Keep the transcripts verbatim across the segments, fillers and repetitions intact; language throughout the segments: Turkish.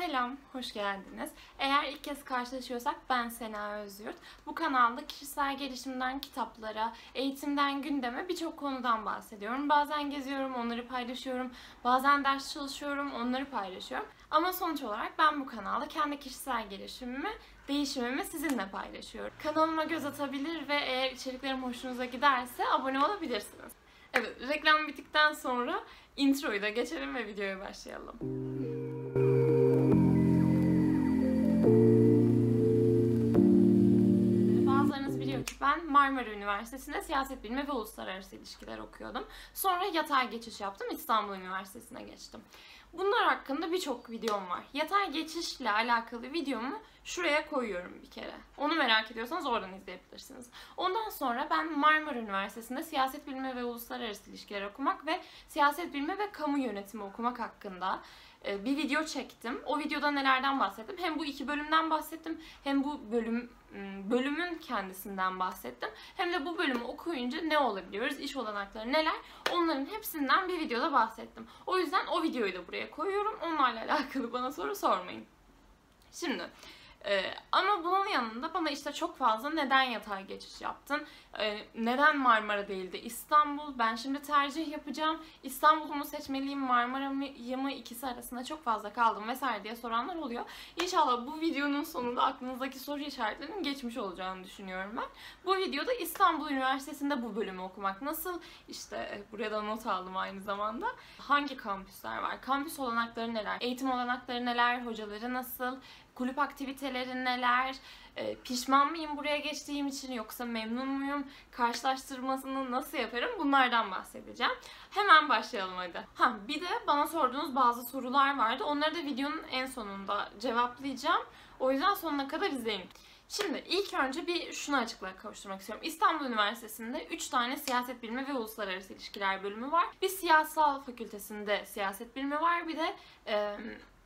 Selam, hoş geldiniz. Eğer ilk kez karşılaşıyorsak ben Sena Özyurt. Bu kanalda kişisel gelişimden kitaplara, eğitimden gündeme birçok konudan bahsediyorum. Bazen geziyorum, onları paylaşıyorum. Bazen ders çalışıyorum, onları paylaşıyorum. Ama sonuç olarak ben bu kanalda kendi kişisel gelişimimi, değişimimi sizinle paylaşıyorum. Kanalıma göz atabilir ve eğer içeriklerim hoşunuza giderse abone olabilirsiniz. Evet, reklam bittikten sonra introyu da geçelim ve videoya başlayalım. Bazılarınız biliyor ki ben Marmara Üniversitesi'nde siyaset bilimi ve uluslararası ilişkiler okuyordum. Sonra yatay geçiş yaptım, İstanbul Üniversitesi'ne geçtim. Bunlar hakkında birçok videom var. Yatay geçişle alakalı videomu şuraya koyuyorum bir kere. Onu merak ediyorsanız oradan izleyebilirsiniz. Ondan sonra ben Marmara Üniversitesi'nde siyaset bilimi ve uluslararası ilişkiler okumak ve siyaset bilimi ve kamu yönetimi okumak hakkında bir video çektim. O videoda nelerden bahsettim? Hem bu iki bölümden bahsettim, hem bu bölüm bölümün kendisinden bahsettim. Hem de bu bölümü okuyunca ne olabiliyoruz, iş olanakları neler, onların hepsinden bir videoda bahsettim. O yüzden o videoyu da buraya koyuyorum. Onlarla alakalı bana soru sormayın. Şimdi Ee, ama bunun yanında bana işte çok fazla neden yatay geçiş yaptın, ee, neden Marmara değildi İstanbul, ben şimdi tercih yapacağım, İstanbul'u mu seçmeliyim, Marmara'yı mı, ikisi arasında çok fazla kaldım vesaire diye soranlar oluyor. İnşallah bu videonun sonunda aklınızdaki soru işaretlerinin geçmiş olacağını düşünüyorum ben. Bu videoda İstanbul Üniversitesi'nde bu bölümü okumak nasıl, işte buraya da not aldım aynı zamanda, hangi kampüsler var, kampüs olanakları neler, eğitim olanakları neler, hocaları nasıl, kulüp aktiviteleri neler, e, pişman mıyım buraya geçtiğim için yoksa memnun muyum, karşılaştırmasını nasıl yaparım, bunlardan bahsedeceğim. Hemen başlayalım hadi. Ha, bir de bana sorduğunuz bazı sorular vardı. Onları da videonun en sonunda cevaplayacağım. O yüzden sonuna kadar izleyin. Şimdi ilk önce bir şunu açıklığa kavuşturmak istiyorum. İstanbul Üniversitesi'nde üç tane siyaset bilimi ve uluslararası ilişkiler bölümü var. Bir siyasal fakültesinde siyaset bilimi var, bir de e,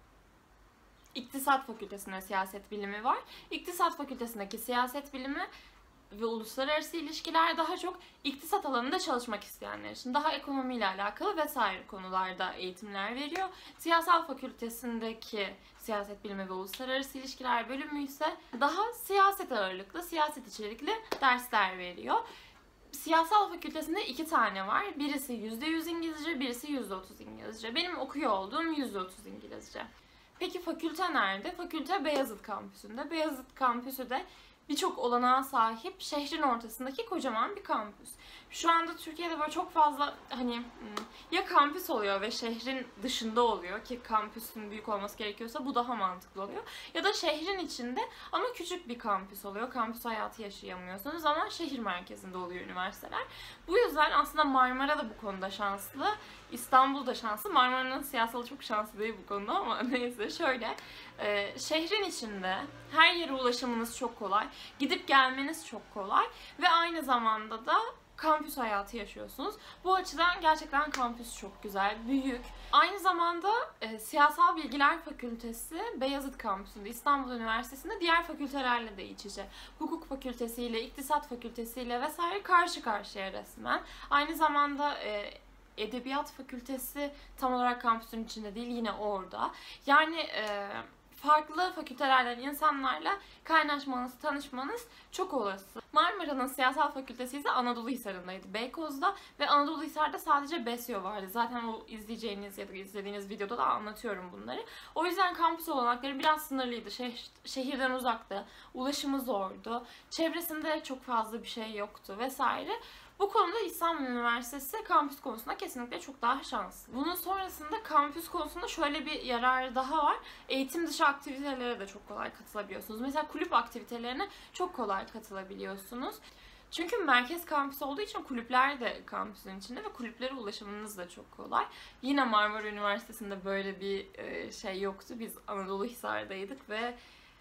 İktisat Fakültesi'nde siyaset bilimi var. İktisat Fakültesindeki siyaset bilimi ve uluslararası ilişkiler daha çok iktisat alanında çalışmak isteyenler için, daha ekonomiyle alakalı vesaire konularda eğitimler veriyor. Siyasal Fakültesindeki siyaset bilimi ve uluslararası ilişkiler bölümü ise daha siyaset ağırlıklı, siyaset içerikli dersler veriyor. Siyasal Fakültesinde iki tane var. Birisi yüzde yüz İngilizce, birisi yüzde otuz İngilizce. Benim okuyor olduğum yüzde otuz İngilizce. Peki fakülte nerede? Fakülte Beyazıt kampüsünde. Beyazıt kampüsü de birçok olanağa sahip, şehrin ortasındaki kocaman bir kampüs. Şu anda Türkiye'de böyle çok fazla hani ya kampüs oluyor ve şehrin dışında oluyor ki kampüsün büyük olması gerekiyorsa bu daha mantıklı oluyor. Ya da şehrin içinde ama küçük bir kampüs oluyor. Kampüs hayatı yaşayamıyorsunuz ama şehir merkezinde oluyor üniversiteler. Bu yüzden aslında Marmara da bu konuda şanslı. İstanbul da şanslı. Marmara'nın siyasalı çok şanslı değil bu konuda ama neyse şöyle. E, şehrin içinde her yere ulaşımınız çok kolay. Gidip gelmeniz çok kolay. Ve aynı zamanda da kampüs hayatı yaşıyorsunuz. Bu açıdan gerçekten kampüs çok güzel, büyük. Aynı zamanda e, Siyasal Bilgiler Fakültesi Beyazıt kampüsünde, İstanbul Üniversitesi'nde diğer fakültelerle de iç içe. Hukuk Fakültesiyle, İktisat Fakültesiyle vesaire karşı karşıya resmen. Aynı zamanda e, Edebiyat Fakültesi tam olarak kampüsün içinde değil, yine orada. Yani e, farklı fakültelerden insanlarla kaynaşmanız, tanışmanız çok olası. Marmara'nın siyasal fakültesi ise Anadolu Hisarı'ndaydı, Beykoz'da, ve Anadolu Hisar'da sadece BESYO vardı. Zaten o izleyeceğiniz ya da izlediğiniz videoda da anlatıyorum bunları. O yüzden kampüs olanakları biraz sınırlıydı. Şeh şehirden uzaktı, ulaşımı zordu, çevresinde çok fazla bir şey yoktu vesaire. Bu konuda İstanbul Üniversitesi kampüs konusunda kesinlikle çok daha şanslı. Bunun sonrasında kampüs konusunda şöyle bir yararı daha var. Eğitim dışı aktivitelere de çok kolay katılabiliyorsunuz. Mesela kulüp aktivitelerine çok kolay katılabiliyorsunuz. Çünkü merkez kampüs olduğu için kulüpler de kampüsün içinde ve kulüplere ulaşımınız da çok kolay. Yine Marmara Üniversitesi'nde böyle bir şey yoktu. Biz Anadolu Hisar'daydık ve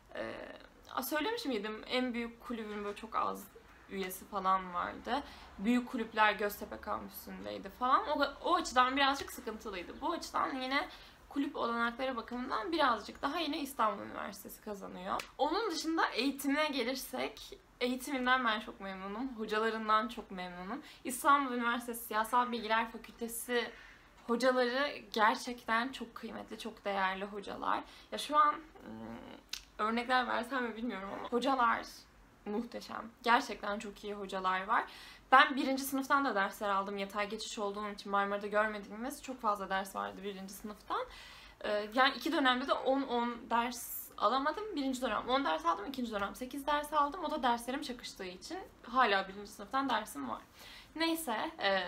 e, söylemiş miydim, en büyük kulübün böyle çok az üyesi falan vardı. Büyük kulüpler Göztepe kampüsündeydi falan. O, o açıdan birazcık sıkıntılıydı. Bu açıdan yine kulüp olanakları bakımından birazcık daha yine İstanbul Üniversitesi kazanıyor. Onun dışında eğitimine gelirsek, eğitiminden ben çok memnunum. Hocalarından çok memnunum. İstanbul Üniversitesi Siyasal Bilgiler Fakültesi Hocaları gerçekten çok kıymetli, çok değerli hocalar. Ya şu an ım, örnekler versem mi bilmiyorum ama hocalar muhteşem. Gerçekten çok iyi hocalar var. Ben birinci sınıftan da dersler aldım. Yatay geçiş olduğum için Marmara'da görmediğimiz çok fazla ders vardı birinci sınıftan. Ee, yani iki dönemde de on on ders alamadım. Birinci dönem on ders aldım, ikinci dönem sekiz ders aldım. O da derslerim çakıştığı için hala birinci sınıftan dersim var. Neyse, e,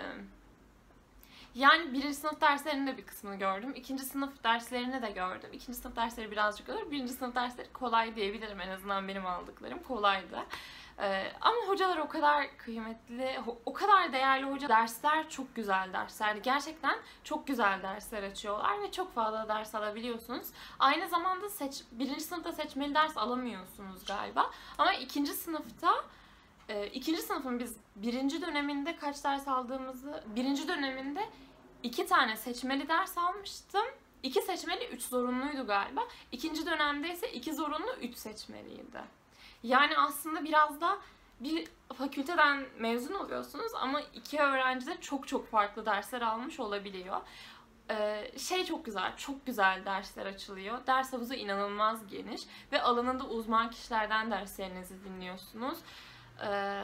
yani birinci sınıf derslerinin de bir kısmını gördüm. İkinci sınıf derslerini de gördüm. İkinci sınıf dersleri birazcık olur. Birinci sınıf dersleri kolay diyebilirim. En azından benim aldıklarım kolaydı. Ee, ama hocalar o kadar kıymetli, o kadar değerli hoca. Dersler çok güzel dersler. Gerçekten çok güzel dersler açıyorlar ve çok fazla ders alabiliyorsunuz. Aynı zamanda seç, birinci sınıfta seçmeli ders alamıyorsunuz galiba. Ama ikinci sınıfta e, ikinci sınıfın biz birinci döneminde kaç ders aldığımızı, birinci döneminde iki tane seçmeli ders almıştım. İki seçmeli, üç zorunluydu galiba. İkinci dönemde ise iki zorunlu, üç seçmeliydi. Yani aslında biraz da bir fakülteden mezun oluyorsunuz ama iki öğrenci de çok çok farklı dersler almış olabiliyor. Ee, şey çok güzel, çok güzel dersler açılıyor. Ders havuzu inanılmaz geniş ve alanında uzman kişilerden derslerinizi dinliyorsunuz. Ee,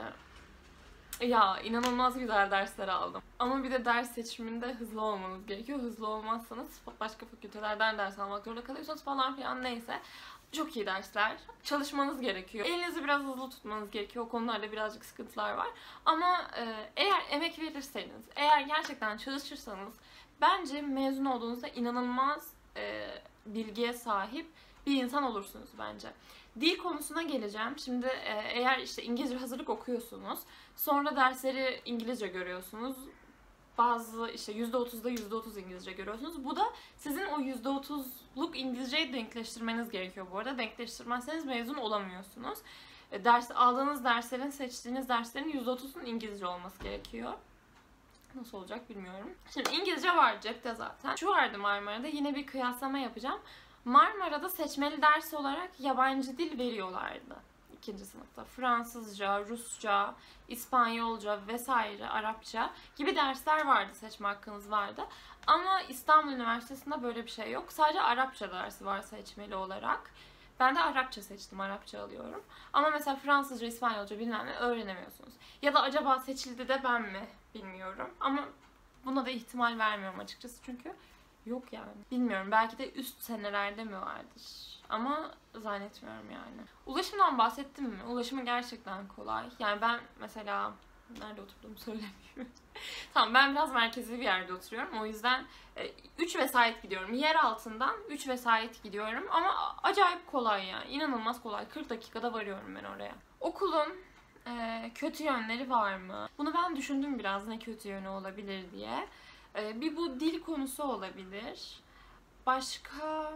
Ya inanılmaz güzel dersler aldım. Ama bir de ders seçiminde hızlı olmanız gerekiyor. Hızlı olmazsanız başka fakültelerden ders almak zorunda kalıyorsunuz falan filan, neyse. Çok iyi dersler. Çalışmanız gerekiyor. Elinizi biraz hızlı tutmanız gerekiyor. O konularda birazcık sıkıntılar var. Ama e, eğer emek verirseniz, eğer gerçekten çalışırsanız bence mezun olduğunuzda inanılmaz e, bilgiye sahip bir insan olursunuz bence. Dil konusuna geleceğim. Şimdi e, eğer işte İngilizce hazırlık okuyorsunuz, sonra dersleri İngilizce görüyorsunuz. Bazı işte yüzde otuzda yüzde otuz İngilizce görüyorsunuz. Bu da sizin o yüzde otuzluk İngilizceyi denkleştirmeniz gerekiyor bu arada. Denkleştirmezseniz mezun olamıyorsunuz. E, ders, aldığınız derslerin, seçtiğiniz derslerin yüzde otuzun İngilizce olması gerekiyor. Nasıl olacak bilmiyorum. Şimdi İngilizce var cepte zaten. Şu vardı Marmara'da, yine bir kıyaslama yapacağım. Marmara'da seçmeli ders olarak yabancı dil veriyorlardı ikinci sınıfta. Fransızca, Rusça, İspanyolca vesaire, Arapça gibi dersler vardı, seçme hakkınız vardı. Ama İstanbul Üniversitesi'nde böyle bir şey yok. Sadece Arapça dersi var seçmeli olarak. Ben de Arapça seçtim, Arapça alıyorum. Ama mesela Fransızca, İspanyolca bilmem ne öğrenemiyorsunuz. Ya da acaba seçildi de ben mi bilmiyorum. Ama buna da ihtimal vermiyorum açıkçası çünkü yok yani. Bilmiyorum, belki de üst senelerde mi vardır? Ama zannetmiyorum yani. Ulaşımdan bahsettim mi? Ulaşımı gerçekten kolay. Yani ben mesela nerede oturduğumu söylemeyeyim. Tamam, ben biraz merkezi bir yerde oturuyorum. O yüzden üç vesait gidiyorum. Yer altından üç vesait gidiyorum. Ama acayip kolay yani. İnanılmaz kolay. kırk dakikada varıyorum ben oraya. Okulun e, kötü yönleri var mı? Bunu ben düşündüm biraz, ne kötü yönü olabilir diye. E, bir bu dil konusu olabilir. Başka...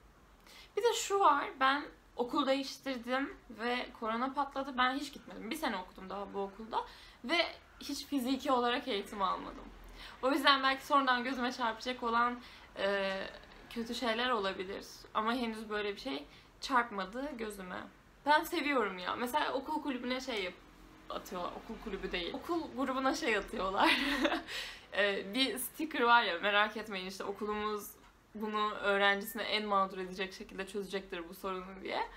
Bir de şu var, ben okul değiştirdim ve korona patladı. Ben hiç gitmedim. Bir sene okudum daha bu okulda ve hiç fiziki olarak eğitim almadım. O yüzden belki sonradan gözüme çarpacak olan e, kötü şeyler olabilir. Ama henüz böyle bir şey çarpmadı gözüme. Ben seviyorum ya. Mesela okul kulübüne şey yap atıyorlar. Okul kulübü değil. Okul grubuna şey atıyorlar. e, bir sticker var ya, merak etmeyin işte okulumuz bunu öğrencisine en mağdur edecek şekilde çözecektir bu sorunu diye.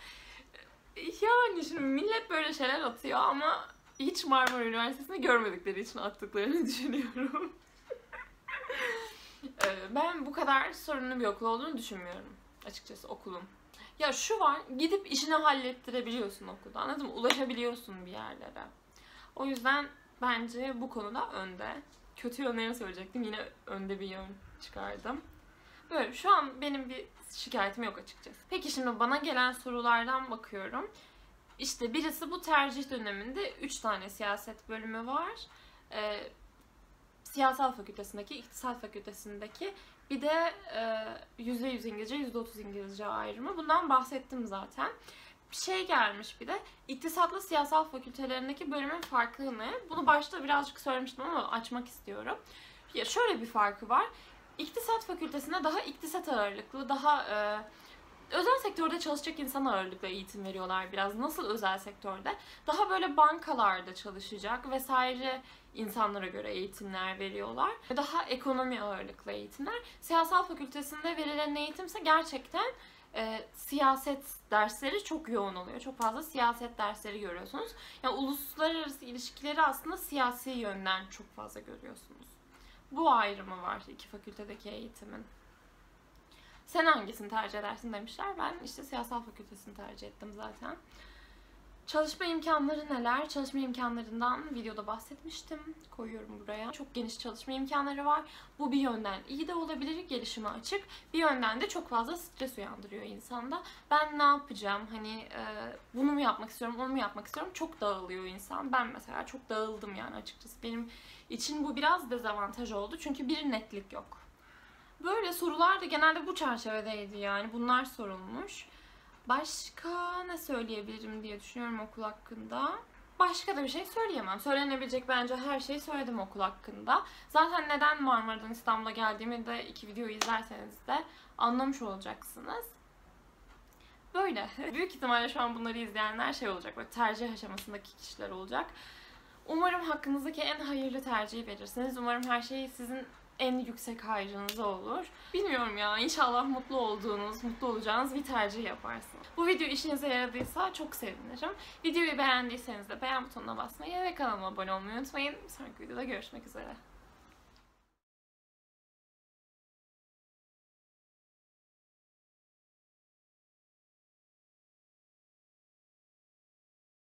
Yani şimdi millet böyle şeyler atıyor ama hiç Marmara Üniversitesi'nde görmedikleri için attıklarını düşünüyorum. Ben bu kadar sorunlu bir okul olduğunu düşünmüyorum açıkçası okulun. Ya şu var, gidip işini hallettirebiliyorsun okulda, anladın mı? Ulaşabiliyorsun bir yerlere. O yüzden bence bu konuda önde. Kötü yönlerini söyleyecektim, yine önde bir yön çıkardım. Böyle şu an benim bir şikayetim yok açıkçası. Peki şimdi bana gelen sorulardan bakıyorum. İşte birisi bu tercih döneminde üç tane siyaset bölümü var. Ee, siyasal fakültesindeki, iktisat fakültesindeki, bir de e, yüzde yüz İngilizce, yüzde otuz İngilizce ayrımı. Bundan bahsettim zaten. Bir şey gelmiş bir de. İktisatla siyasal fakültelerindeki bölümün farkı ne? Bunu başta birazcık söylemiştim ama açmak istiyorum. Ya şöyle bir farkı var. İktisat fakültesinde daha iktisat ağırlıklı, daha e, Özel sektörde çalışacak insana ağırlıkla eğitim veriyorlar biraz. Nasıl özel sektörde? Daha böyle bankalarda çalışacak vesaire insanlara göre eğitimler veriyorlar. Daha ekonomi ağırlıklı eğitimler. Siyasal fakültesinde verilen eğitimse gerçekten e, siyaset dersleri çok yoğun oluyor. Çok fazla siyaset dersleri görüyorsunuz. Yani uluslararası ilişkileri aslında siyasi yönden çok fazla görüyorsunuz. Bu ayrımı var iki fakültedeki eğitimin. Sen hangisini tercih edersin demişler. Ben işte siyasal fakültesini tercih ettim zaten. Çalışma imkanları neler? Çalışma imkanlarından videoda bahsetmiştim. Koyuyorum buraya. Çok geniş çalışma imkanları var. Bu bir yönden iyi de olabilir, gelişime açık. Bir yönden de çok fazla stres uyandırıyor insanda. Ben ne yapacağım? Hani e, bunu mu yapmak istiyorum, onu mu yapmak istiyorum? Çok dağılıyor insan. Ben mesela çok dağıldım yani açıkçası. Benim için bu biraz dezavantaj oldu. Çünkü bir netlik yok. Böyle sorular da genelde bu çerçevedeydi yani. Bunlar sorulmuş. Başka ne söyleyebilirim diye düşünüyorum okul hakkında. Başka da bir şey söyleyemem. Söylenebilecek bence her şeyi söyledim okul hakkında. Zaten neden Marmara'dan İstanbul'a geldiğimi de iki videoyu izlerseniz de anlamış olacaksınız. Böyle. Büyük ihtimalle şu an bunları izleyenler şey olacak. Böyle tercih aşamasındaki kişiler olacak. Umarım hakkınızdaki en hayırlı tercihi verirsiniz. Umarım her şey sizin en yüksek hayrınıza olur. Bilmiyorum ya, inşallah mutlu olduğunuz, mutlu olacağınız bir tercih yaparsınız. Bu video işinize yaradıysa çok sevinirim. Videoyu beğendiyseniz de beğen butonuna basmayı ve kanalıma abone olmayı unutmayın. Bir sonraki videoda görüşmek üzere.